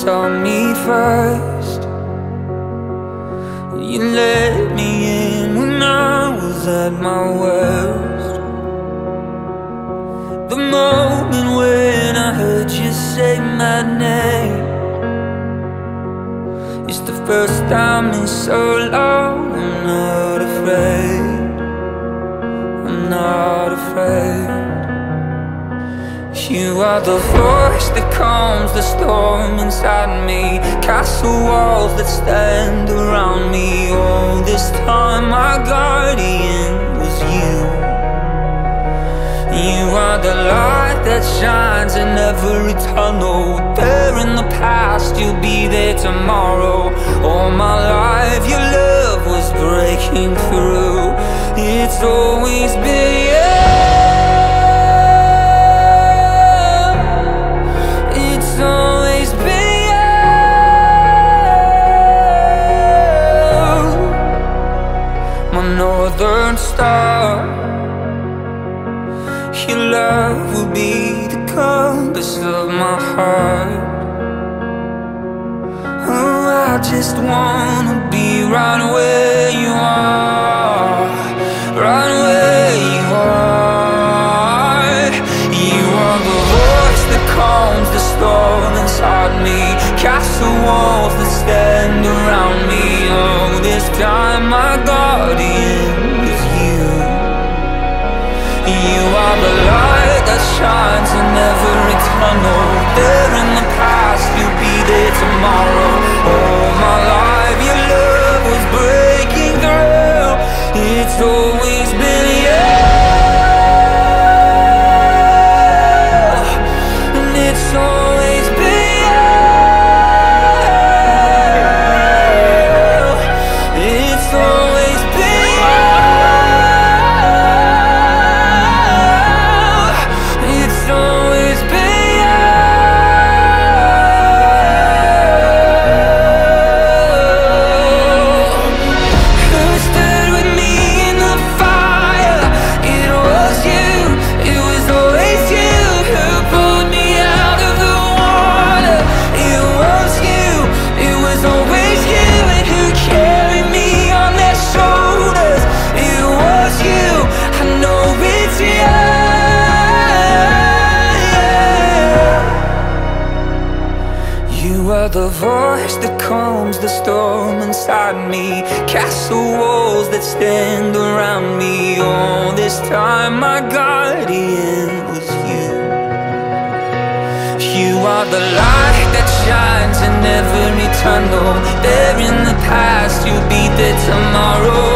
saw me first. You let me in when I was at my worst. The moment when I heard you say my name, it's the first time in so long. I'm not afraid, I'm not afraid. You are the voice that calms the storm inside me, castle walls that stand around me. All this time my guardian was you. You are the light that shines in every tunnel. There in the past, you'll be there tomorrow. All my life your love was breaking through. It's always been you. Northern star, your love will be the compass of my heart. Oh, I just wanna be right where you are, right where you are. You are the voice that calms the storm inside me, castle walls that stand around me. Oh, this time my guardian is you. You are the light that shines in every tunnel. There in the past, you'll be there tomorrow. All my life your love was breaking through. It's always been you, and it's always been you. It's always been you. It's always been you. Who stood with me in the fire? It was you. It was always you who pulled me out of the water. It was you. It was always you, and who carried me on their shoulders. It was you. I know it's you. You are the voice that calms the storm inside me, castle walls that stand around me. All this time my guardian was you. You are the light that shines in every tunnel. There in the past, you'll be there tomorrow.